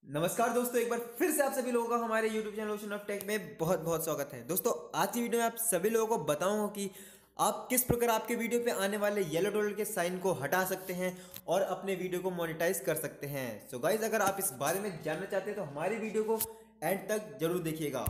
नमस्कार दोस्तों, एक बार फिर से आप सभी लोगों का हमारे YouTube channel Ocean of Tech में बहुत बहुत स्वागत है। दोस्तों, आज की वीडियो में आप सभी लोगों को बताऊंगा कि आप किस प्रकार आपके वीडियो पे आने वाले येलो डॉलर के साइन को हटा सकते हैं और अपने वीडियो को मोनेटाइज कर सकते हैं। सो गाइज, अगर आप इस बारे में जानना चाहते हैं तो हमारी वीडियो को एंड तक जरूर देखिएगा।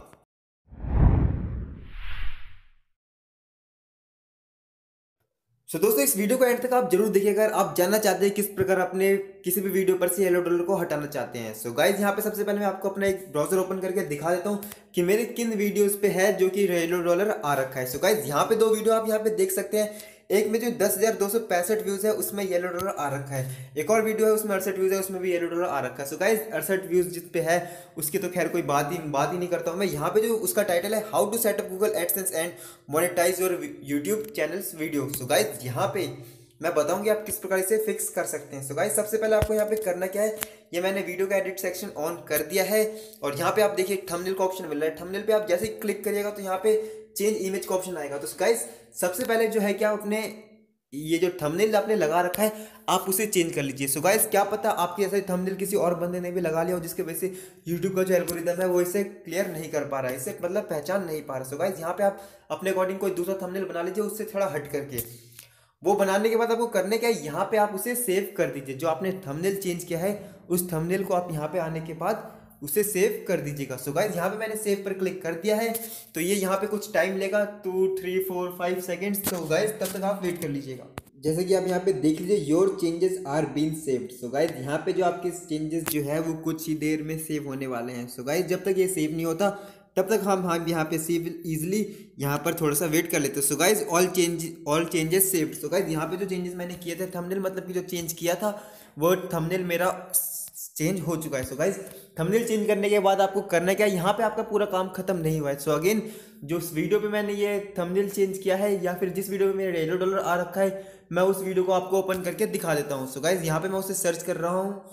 दोस्तों, इस वीडियो को एंड तक आप जरूर देखिएगा अगर आप जानना चाहते हैं किस प्रकार अपने किसी भी वीडियो पर से येलो डॉलर को हटाना चाहते हैं। सो गाइज, यहाँ पे सबसे पहले मैं आपको अपना एक ब्राउजर ओपन करके दिखा देता हूँ कि मेरे किन वीडियोस पे है जो कि येलो डॉलर आ रखा है। सो गाइज, यहाँ पे दो वीडियो आप यहाँ पे देख सकते हैं। एक में जो 10,265 व्यूज है उसमें येलो डॉलर आ रखा है, एक और वीडियो है उसमें 68 व्यूज है, उसमें भी येलो डॉलर आ रखा है। सो गाइज, 68 व्यूज जिस पे है उसकी तो खैर कोई बात ही नहीं करता हूँ मैं। यहाँ पे जो उसका टाइटल है how to set up Google AdSense and monetize your YouTube channels video. So guys, यहाँ पे मैं बताऊंगी आप किस प्रकार इसे फिक्स कर सकते हैं। सो गाइस, सबसे पहले आपको यहाँ पे करना क्या है, ये मैंने वीडियो का एडिट सेक्शन ऑन कर दिया है और यहाँ पे आप देखिए थंबनेल का ऑप्शन मिल रहा है। थंबनेल पे आप जैसे ही क्लिक करिएगा तो यहाँ पे चेंज इमेज का ऑप्शन आएगा। तो गाइस, सबसे पहले जो है क्या, अपने ये जो थंबनेल आपने लगा रखा है आप उसे चेंज कर लीजिए। सो गाइस, क्या पता आपके ऐसा थंबनेल किसी और बंदे ने भी लगा लिया हो जिसके वजह से यूट्यूब का जो एल्गोरिदम है वो इसे क्लियर नहीं कर पा रहा है, इसे मतलब पहचान नहीं पा रहा। सो गाइस, यहाँ पे आप अपने अकॉर्डिंग कोई दूसरा थंबनेल बना लीजिए, उससे थोड़ा हट करके। वो बनाने के बाद आपको करने क्या है, यहाँ पे आप उसे सेव कर दीजिए। जो आपने थंबनेल चेंज किया है उस थंबनेल को आप यहाँ पे आने के बाद उसे सेव कर दीजिएगा। सो गाइस, यहाँ पे मैंने सेव पर क्लिक कर दिया है तो ये यहाँ पे कुछ टाइम लेगा, 2 3 4 5 सेकेंड्स। तो गाइस, तब तक आप वेट कर लीजिएगा। जैसे कि आप यहाँ पे देख लीजिए, your changes are been saved. So guys, यहाँ पे जो आपके चेंजेस जो है वो कुछ ही देर में सेव होने वाले हैं। सो गाइस, जब तक ये सेव नहीं होता तब तक हम यहाँ पे सेव इजीली यहाँ पर थोड़ा सा वेट कर लेते हैं। So guys, all changes saved. So guys, यहाँ पे जो चेंजेस मैंने किए थे थंबनेल मतलब कि जो चेंज किया था वो थंबनेल मेरा चेंज हो चुका है। सो गाइस, थंबनेल चेंज करने के बाद आपको करना क्या है, यहाँ पे आपका पूरा काम खत्म नहीं हुआ है। सो अगेन, जो वीडियो पे मैंने ये थंबनेल चेंज किया है या फिर जिस वीडियो में मेरा येलो डॉलर आ रखा है, मैं उस वीडियो को आपको ओपन करके दिखा देता हूँ। सो गाइस, यहाँ पे मैं उसे सर्च कर रहा हूँ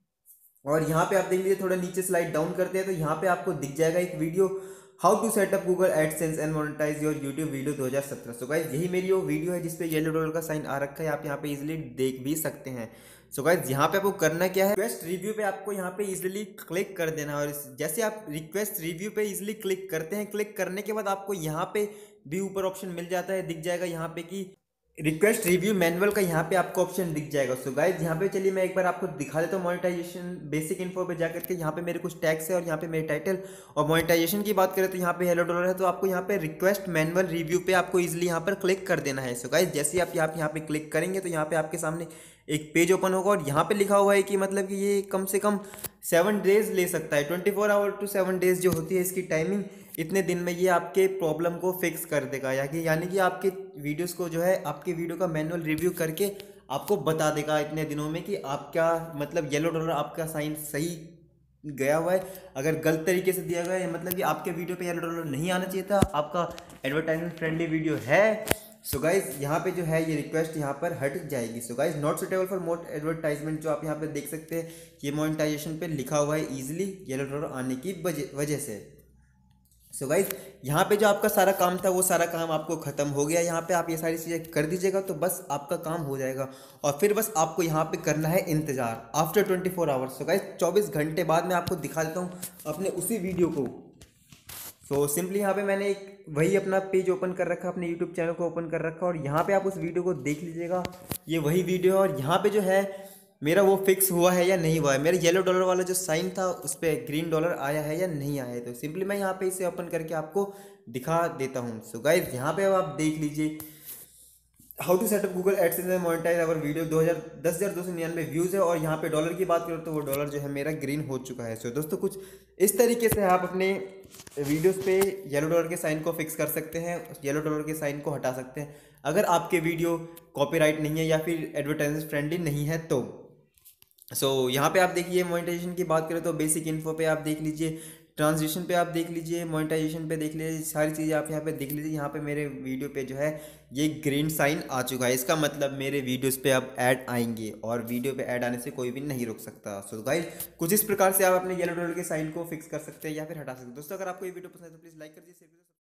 और यहाँ पे आप देख लीजिए, थोड़ा नीचे स्लाइड डाउन करते हैं तो यहाँ पे आपको दिख जाएगा एक video, how to set up Google AdSense and monetize your YouTube video 2017। So guys, यही मेरी वो वीडियो है जिसपे येलो डॉलर का साइन आ रखा है, आप यहाँ पे इजीली देख भी सकते हैं। सो गाइस, यहाँ पे आपको करना क्या है, रिक्वेस्ट रिव्यू पे आपको यहाँ पे इजीली क्लिक कर देना है और जैसे आप रिक्वेस्ट रिव्यू पे इजीली क्लिक करते हैं, क्लिक करने के बाद आपको यहाँ पे भी ऊपर ऑप्शन मिल जाता है, दिख जाएगा यहाँ पे कि रिक्वेस्ट रिव्यू मैनुअल का यहाँ पे आपको ऑप्शन दिख जाएगा। सो गाइज, यहाँ पे चलिए मैं एक बार आपको दिखा देता हूँ मोनेटाइजेशन बेसिक इन्फो पे जाकर के। यहाँ पे मेरे कुछ टैग्स है और यहाँ पे मेरे टाइटल और मोनेटाइजेशन की बात करें तो यहाँ पे हेलो डॉलर है, तो आपको यहाँ पे रिक्वेस्ट मैनुअल रिव्यू पे आपको इजिली यहाँ पर क्लिक कर देना है। सो गाइज, जैसे आप यहाँ पे क्लिक करेंगे तो यहाँ पे आपके सामने एक पेज ओपन होगा और यहाँ पे लिखा हुआ है कि मतलब कि ये कम से कम 7 डेज ले सकता है, 24 आवर टू 7 डेज जो होती है इसकी टाइमिंग। इतने दिन में ये आपके प्रॉब्लम को फिक्स कर देगा, यानी कि आपके वीडियोस को जो है आपके वीडियो का मैनुअल रिव्यू करके आपको बता देगा इतने दिनों में कि आपका मतलब येलो डॉलर आपका साइन सही गया हुआ है। अगर गलत तरीके से दिया गया है मतलब कि आपके वीडियो पे येलो डॉलर नहीं आना चाहिए था, आपका एडवर्टाइजमेंट फ्रेंडली वीडियो है। सो गाइज, यहाँ पे जो है ये रिक्वेस्ट यहाँ पर हट जाएगी। So guys, not suitable for more advertisement, जो आप यहाँ पे देख सकते हैं ये मोनेटाइजेशन पे लिखा हुआ है इजीली येलो डॉलर आने की वजह से। सो गाइज, यहाँ पे जो आपका सारा काम था वो सारा काम आपको खत्म हो गया। यहाँ पे आप ये सारी चीज़ें कर दीजिएगा तो बस आपका काम हो जाएगा और फिर बस आपको यहाँ पे करना है इंतज़ार आफ्टर 24 आवर्स। सो गाइज, 24 घंटे बाद मैं आपको दिखा देता हूँ अपने उसी वीडियो को। सो सिंपली यहाँ पे मैंने एक वही अपना पेज ओपन कर रखा, अपने यूट्यूब चैनल को ओपन कर रखा और यहाँ पे आप उस वीडियो को देख लीजिएगा, ये वही वीडियो है। और यहाँ पे जो है मेरा वो फिक्स हुआ है या नहीं हुआ है, मेरा येलो डॉलर वाला जो साइन था उस पर ग्रीन डॉलर आया है या नहीं आया है। तो सिंपली मैं यहाँ पे इसे ओपन करके आपको दिखा देता हूँ। सो गाइज, यहाँ पे अब आप देख लीजिए, how to set up Google AdSense and monetize our video 10,299 views है और यहाँ पे डॉलर की बात करो तो वो डॉलर जो है मेरा ग्रीन हो चुका है। सो दोस्तों, कुछ इस तरीके से आप अपने वीडियोस पे येलो डॉलर के साइन को फिक्स कर सकते हैं, येलो डॉलर के साइन को हटा सकते हैं अगर आपके वीडियो कॉपीराइट नहीं है या फिर एडवर्टाइजमेंट फ्रेंडली नहीं है तो। यहाँ पे आप देखिए, मोनेटाइजेशन की बात करें तो बेसिक इन्फो पे आप देख लीजिए, ट्रांजिशन पे आप देख लीजिए, मोनेटाइजेशन पे देख लीजिए, सारी चीज़ें आप यहाँ पे देख लीजिए। यहाँ पे मेरे वीडियो पे जो है ये ग्रीन साइन आ चुका है, इसका मतलब मेरे वीडियोस पे अब ऐड आएंगे और वीडियो पे ऐड आने से कोई भी नहीं रोक सकता। सो गाइस, कुछ इस प्रकार से आप अपने येलो डॉलर के साइन को फिक्स कर सकते हैं या फिर हटा सकते हैं। दोस्तों, अगर आपको ये वीडियो पसंद है तो प्लीज़ लाइक कर दीजिए, शेयर कर दीजिए।